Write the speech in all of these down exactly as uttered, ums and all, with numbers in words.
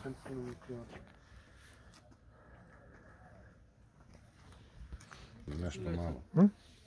Nešto malo. Hm?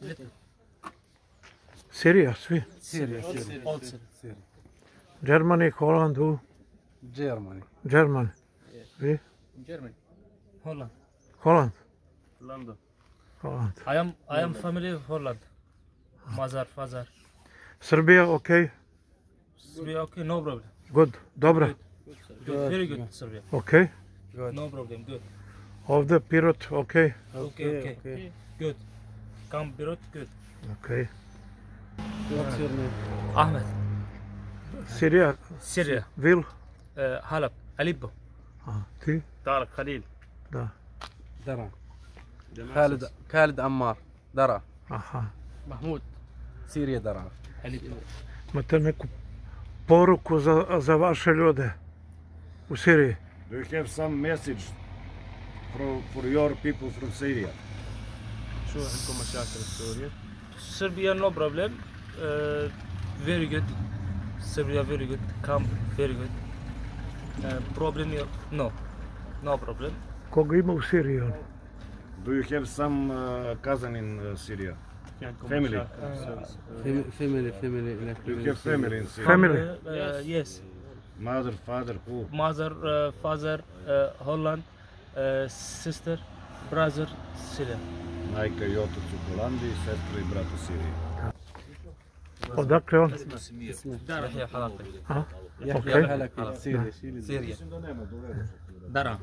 Sirija, svi? Sirija, Sirija. Germany, Holland, who? Germany. German. Vi? Germany. Holland. Holland. London. Holland. I am I am family of Holland. Mother, father. Srbija, okay? Serbia, okay, no problem. Good. Dobra. Good, very good, Serbia. Okay? No problem, good. Ovdje Pirot, okay? Okay, okay. Good. Come Beirut, good. Okay. What's your name? Ahmed. Sirija, Syria. Vil? Uh, Halab. Aleppo. A, ti? Tarek Khalil. Da. درع. خالد خالد عمار درع. Aha. Mahmoud. Sirija درع. Aleppo. Imate neku poruku za, za vaše ljude u Siriji? Do you have some message for, for your people from Syria? شو عندكم مشاكل بسوريا؟ Serbia no problem. Uh, very good. Serbia very good. Come very good. Uh, problem no. No problem. Koga ima u Siriji on? Do you have some uh, cousin in uh, Syria? Family? Family, family. Do you have family in Syria? Family? Uh, yes. Mother, father, who? Mother, uh, father, uh, Holland, uh, sister, brother, Syria. Majka i otac u Holandiji, sestra i brat u Siriji. Odakle on? يحيى حلاقي. A? يحيى Okay. حلقي. سيريا. سوريا. درعا.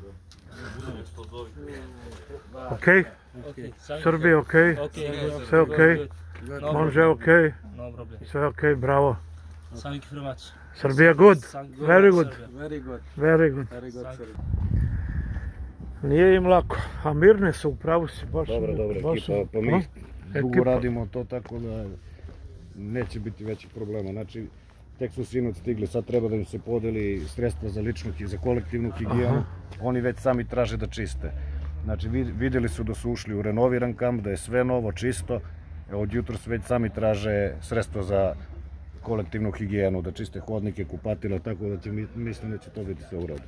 Okay? Srbija, okay? Okay. Sve okay? No Može problem. okay? No problem. Sve okay, bravo. Thank you very much. Srbija good? Thank you. Very good. Serbia. Very good. Very good. Very good. Thank Serbia. Nije im lako, a mirne su, upravo si, baš su. Dobro, dobro, baš su- ekipa, pa mi A? dugo Ekipa. radimo to tako da neće biti većih problema. Znači, tek su sinoć stigli, sad treba da im se podeli sredstva za ličnu i za kolektivnu higijenu. Oni već sami traže da čiste. Znači, vidjeli su da su ušli u renoviran kamp, da je sve novo, čisto. Od jutros već sami traže sredstva za kolektivnu higijenu, da čiste hodnike, kupatila, tako da će, mislim da će to biti sve u redu.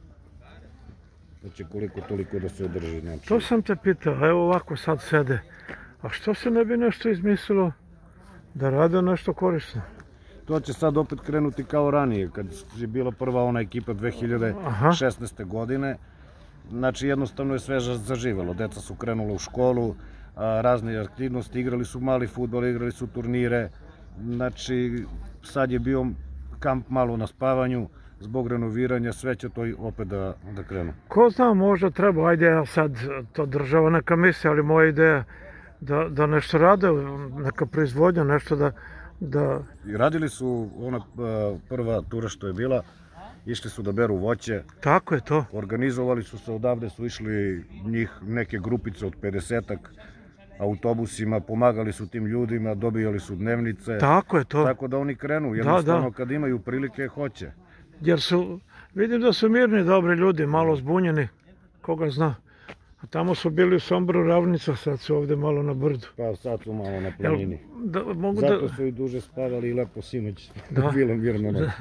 Da će koliko toliko da se održi. Znači. To sam te pitao, evo ovako sad sede. A što se ne bi nešto izmislilo da rade nešto korisno? To će sad opet krenuti kao ranije, kad je bila prva ona ekipa dve hiljade šesnaeste. godine. Znači jednostavno je sve zaživelo. Deca su krenula u školu, razne aktivnosti, igrali su mali fudbal, igrali su turnire. Znači sad je bio kamp malo na spavanju, zbog renoviranja, sve će to opet da, da krenu. Ko zna, možda treba, ajde ja sad, to država neka misli, ali moja ideja da, da nešto rade, neka proizvodnja, nešto da... da... I radili su, ona prva tura što je bila, išli su da beru voće. Tako je to. Organizovali su se, odavde su išli njih neke grupice od pedesetak autobusima, pomagali su tim ljudima, dobijali su dnevnice. Tako je to. Tako da oni krenu, jednostavno kad imaju prilike, hoće. Jer su, vidim da su mirni, dobri ljudi, malo zbunjeni, koga zna. A tamo su bili u Somboru Ravnica, sad su ovdje malo na brdu. Pa sad su malo na planini. Da, mogu Zato da... su i duže spavali i lepo sinoć. Da. Bilo mirno noć.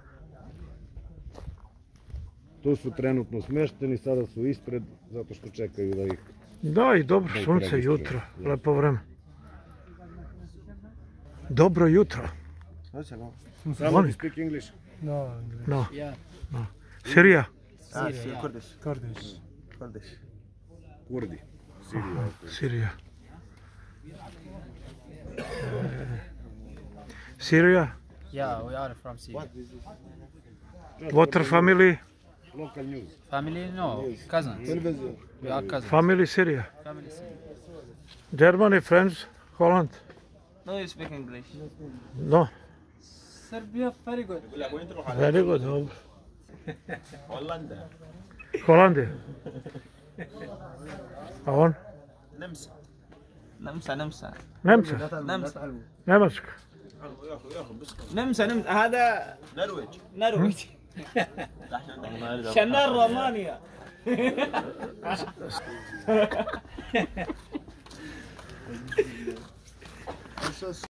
Tu su trenutno smešteni, sada su ispred, zato što čekaju da ih... Da, i dobro sunce jutro, lepo vreme. Dobro jutro. Samo speak English? No. No. No. Sirija? Syria. Kurdish. Kurdish. Kurdish. Kurdi. Sirija. Sirija. Sirija? Yeah, we are from Syria. Water family? Local news. Family? No, cousins. We are cousins. Family Sirija? Family Syria. Germany, France, Holland? No, you speak English. No. Serbia, very good. Very good, dobro. Holandija? A on? نمسا نمسا Nemca? نمسا Nemačka? نمسا نمسا هذا نرويج نرويج شنال رومانيا